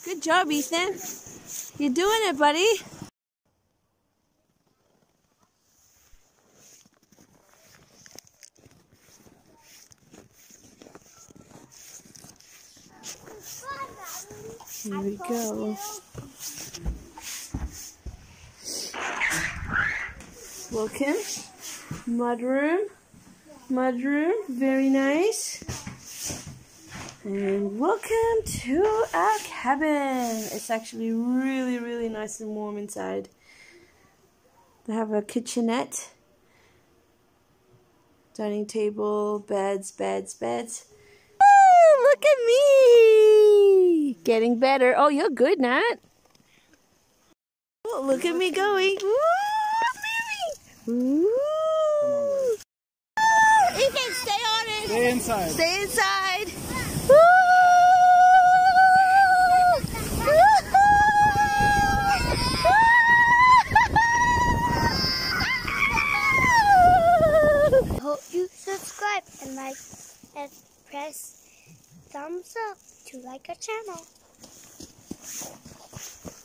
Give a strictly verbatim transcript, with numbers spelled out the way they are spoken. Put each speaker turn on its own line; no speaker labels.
Good job, Ethan. You're doing it, buddy. Here we go. Welcome. Mudroom. Mudroom. Very nice. And welcome to our cabin. It's actually really, really nice and warm inside. They have a kitchenette. Dining table, beds, beds, beds. Oh, look at me! Getting better. Oh, you're good, Nat. Oh, look at me going. Woo, baby! Woo! Ethan, stay on it.
Stay inside.
Stay inside.
Hope you subscribe and like and press thumbs up to like our channel.